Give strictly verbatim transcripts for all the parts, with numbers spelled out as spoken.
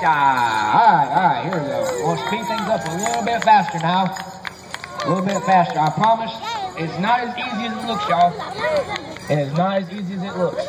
Alright, alright, here we go. We'll speed things up a little bit faster now. A little bit faster. I promise it's not as easy as it looks, y'all. It is not as easy as it looks.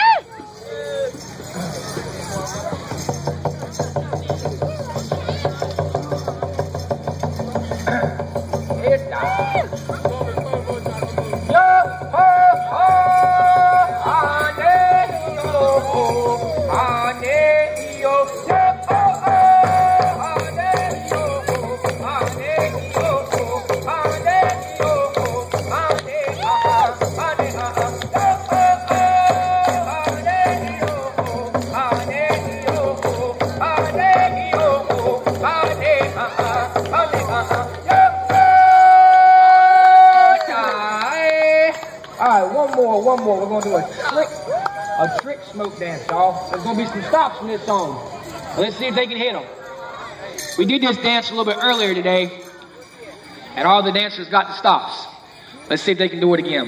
Alright, one more, one more. We're going to do a trick, a trick smoke dance, y'all. There's going to be some stops in this song. Let's see if they can hit them. We did this dance a little bit earlier today, and all the dancers got the stops. Let's see if they can do it again.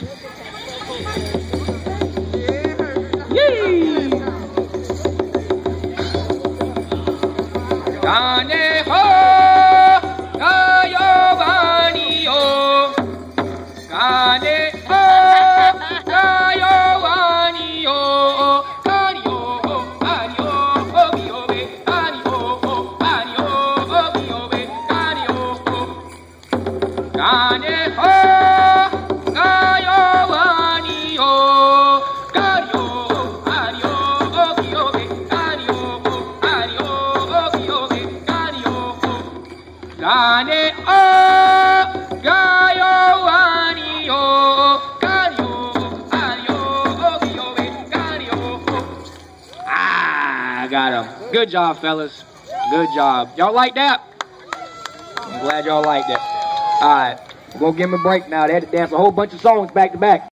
Yee! Gane-ho, Gayovani-o, Gane. Got him. Good job, fellas. Good job. Y'all like that? I'm glad y'all liked it. All right. We're going to give them a break now. They had to dance a whole bunch of songs back to back.